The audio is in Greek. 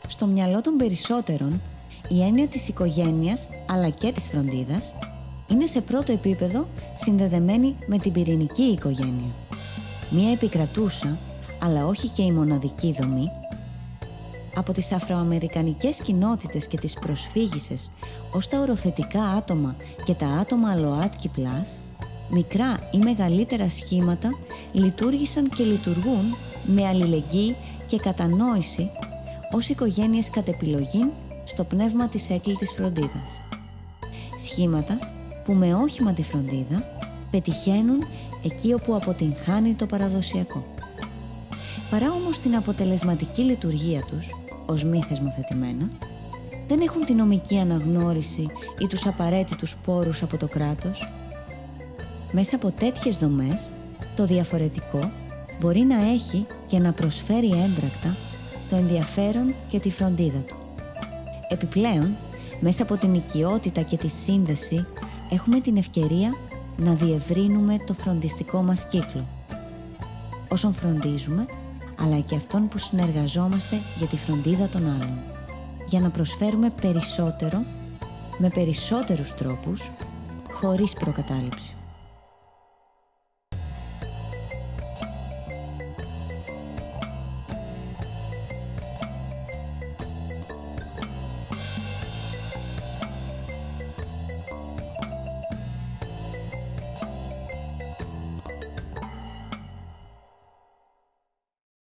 Στο μυαλό των περισσότερων, η έννοια της οικογένειας αλλά και της φροντίδας είναι σε πρώτο επίπεδο συνδεδεμένη με την πυρηνική οικογένεια. Μία επικρατούσα, αλλά όχι και η μοναδική δομή. Από τις αφροαμερικανικές κοινότητες και τις προσφύγισσες ως τα οροθετικά άτομα και τα άτομα ΛΟΑΤΚΙ πλάς, μικρά ή μεγαλύτερα σχήματα λειτουργήσαν και λειτουργούν με αλληλεγγύη και κατανόηση ως οικογένειες κατ' επιλογή στο πνεύμα της έκλειτης φροντίδας. Σχήματα που με όχημα τη φροντίδα πετυχαίνουν εκεί όπου αποτυγχάνει το παραδοσιακό. Παρά όμως την αποτελεσματική λειτουργία τους, ως μη θεσμοθετημένα, δεν έχουν τη νομική αναγνώριση ή τους απαραίτητους πόρους από το κράτος. Μέσα από τέτοιες δομές, το διαφορετικό μπορεί να έχει και να προσφέρει έμπρακτα το ενδιαφέρον και τη φροντίδα του. Επιπλέον, μέσα από την οικειότητα και τη σύνδεση, έχουμε την ευκαιρία να διευρύνουμε το φροντιστικό μας κύκλο. Όσον φροντίζουμε, αλλά και αυτόν που συνεργαζόμαστε για τη φροντίδα των άλλων. Για να προσφέρουμε περισσότερο, με περισσότερους τρόπους, χωρίς προκατάληψη.